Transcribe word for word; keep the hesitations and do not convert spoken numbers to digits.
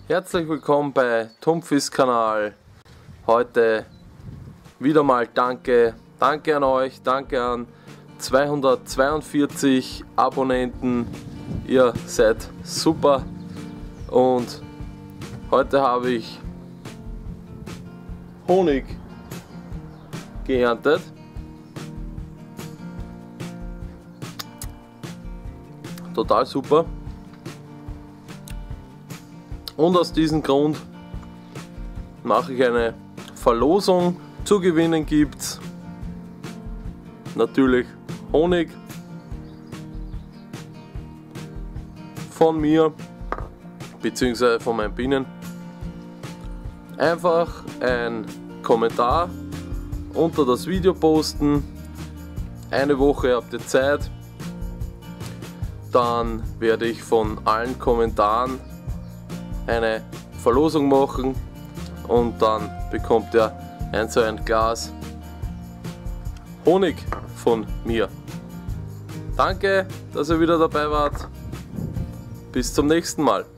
Herzlich willkommen bei Tumpfis Kanal. Heute wieder mal danke, danke an euch, danke an zweihundertzweiundvierzig Abonnenten. Ihr seid super und heute habe ich Honig geerntet. Total super. Und aus diesem Grund mache ich eine Verlosung. Zu gewinnen gibt es natürlich Honig von mir bzw. von meinen Bienen. Einfach ein Kommentar unter das Video posten. Eine Woche habt ihr Zeit. Dann werde ich von allen Kommentaren eine Verlosung machen und dann bekommt ihr ein so ein Glas Honig von mir. Danke, dass ihr wieder dabei wart. Bis zum nächsten Mal.